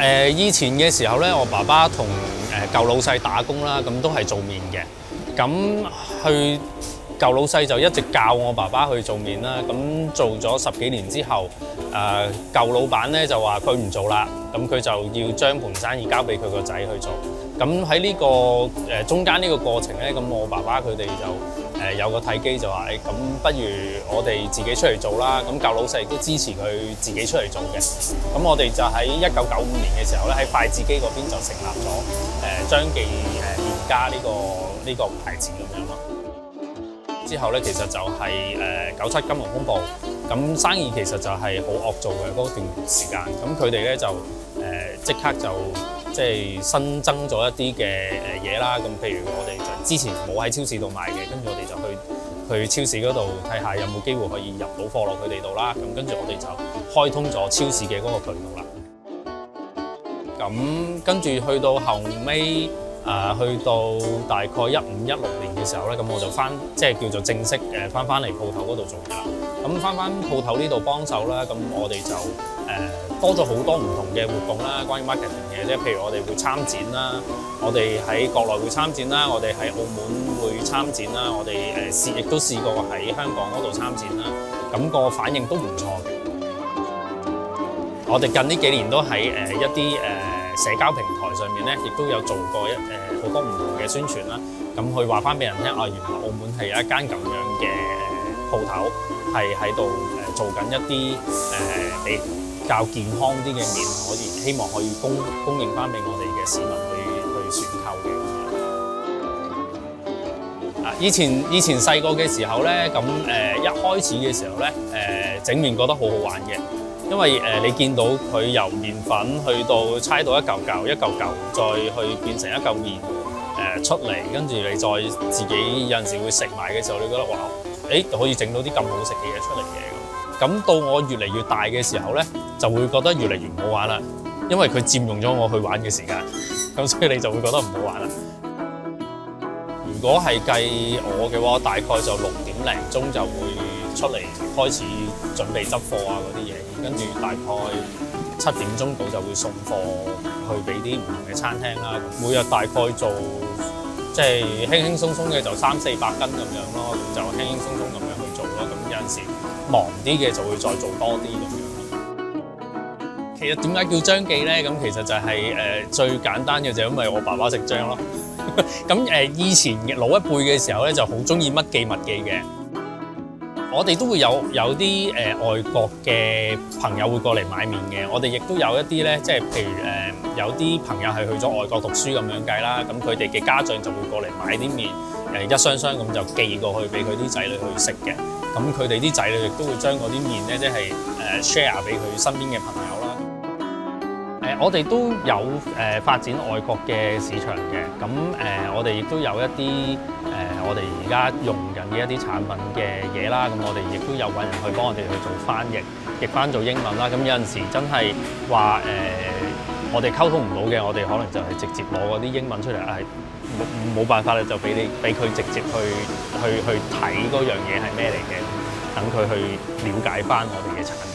以前嘅時候咧，我爸爸同舊老細打工啦，咁都係做麵嘅。咁去舊老細就一直教我爸爸去做麵啦。咁做咗10幾年之後，舊老闆咧就話佢唔做啦，咁佢就要將盤生意交俾佢個仔去做。咁喺呢個中間呢個過程咧，咁我爸爸佢哋就有個契機就話咁不如我哋自己出嚟做啦。咁舊老細亦都支持佢自己出嚟做嘅。咁我哋就喺1995年嘅時候咧，喺筷子基嗰邊就成立咗張記麵家呢個牌子咁樣咯。之後咧，其實就係97金融風暴，咁生意其實就係好惡做嘅嗰段時間。咁佢哋咧就即刻就即係新增咗一啲嘅嘢啦。咁譬如我哋就之前冇喺超市度賣嘅，跟住我哋就去超市嗰度睇下有冇機會可以入到貨落佢哋度啦。咁跟住我哋就開通咗超市嘅嗰個渠道啦。咁跟住去到後尾。去到大概15、16年嘅時候咧，咁我就即係叫做正式翻嚟鋪頭嗰度做嘢啦。咁翻鋪頭呢度幫手啦，咁我哋就多咗好多唔同嘅活動啦，關於 marketing 嘅，即係譬如我哋會參展啦，我哋喺國內會參展啦，我哋喺澳門會參展啦，我哋亦都試過喺香港嗰度參展啦，咁個反應都唔錯嘅。我哋近呢幾年都喺一啲社交平台上面咧，亦都有做過好多唔同嘅宣傳啦。咁去話翻俾人聽，原來澳門係有一間咁樣嘅鋪頭，係喺度做緊一啲比較健康啲嘅麵，希望可以供應翻俾我哋嘅市民去選購嘅。以前細個嘅時候咧，咁一開始嘅時候咧，整麵覺得好好玩嘅。因為你見到佢由麵粉去到搓到一嚿嚿，再去變成一嚿麵出嚟，跟住你再自己有陣時會食埋嘅時候，你覺得哇，可以整到啲咁好食嘅嘢出嚟嘅咁。咁到我越嚟越大嘅時候咧，就會覺得越嚟越唔好玩啦，因為佢佔用咗我去玩嘅時間，咁所以你就會覺得唔好玩啦。如果係計我嘅話，大概就6點零鐘就會出嚟開始準備執貨啊嗰啲嘢，跟住大概7點鐘到就會送貨去俾啲唔同嘅餐廳啦。每日大概做即係輕輕鬆鬆嘅就300-400斤咁樣咯，咁就輕輕鬆鬆咁樣去做咯。咁有陣時忙啲嘅就會再做多啲咁樣咯。其實點解叫張記咧？咁其實就係最簡單嘅就因為我爸爸食張咯。咁以前老一輩嘅時候咧就好中意乜記物記嘅。我哋都會有啲外國嘅朋友會過嚟買麵嘅，我哋亦都有一啲咧，即係譬如有啲朋友係去咗外國讀書咁樣計啦，咁佢哋嘅家長就會過嚟買啲麵，一箱箱咁就寄過去俾佢啲仔女去食嘅，咁佢哋啲仔女亦都會將嗰啲麵咧，即係share 俾佢身邊嘅朋友啦。我哋都有發展外國嘅市場嘅，咁我哋亦都有一啲我哋而家用緊嘅一啲產品嘅嘢啦，咁我哋亦都有揾人去幫我哋去做翻譯翻做英文啦。咁有陣時真係話我哋溝通唔到嘅，我哋可能就係直接攞嗰啲英文出嚟，冇辦法啦，就俾佢直接去睇嗰樣嘢係咩嚟嘅，等佢去了解翻我哋嘅產品。